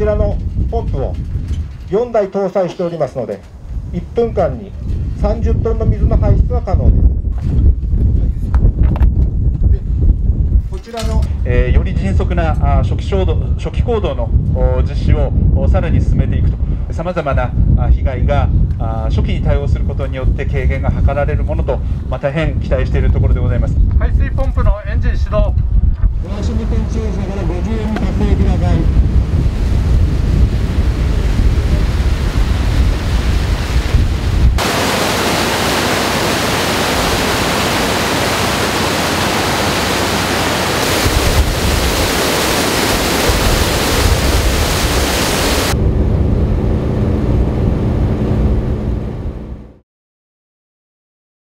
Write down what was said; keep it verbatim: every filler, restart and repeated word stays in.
ちらのポンプをよんだい搭載しておりますので、いっぷんかんにさんじゅっトンの水の排出は可能です。でこちらの、 えー、より迅速なあ初期衝動初期行動の実施をさらに進めていくと、さまざまな被害があ初期に対応することによって軽減が図られるものと、まあ、大変期待しているところでございます。 排水ポンプのエンジン始動。 ご安心運転注意報からごじゅう